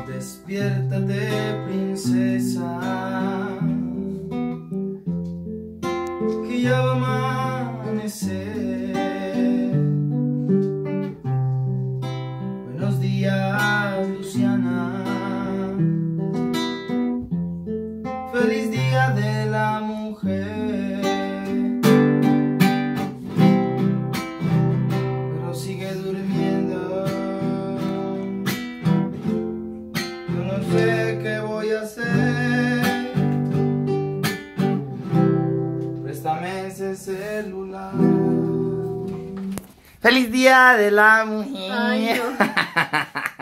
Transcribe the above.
Despiértate, princesa, que ya va a amanecer. Buenos días, Luciana. Feliz día de la mujer. Pero sigue durmiendo. Yo no sé qué voy a hacer. Préstame ese celular. ¡Feliz día de la mujer! Ay, no.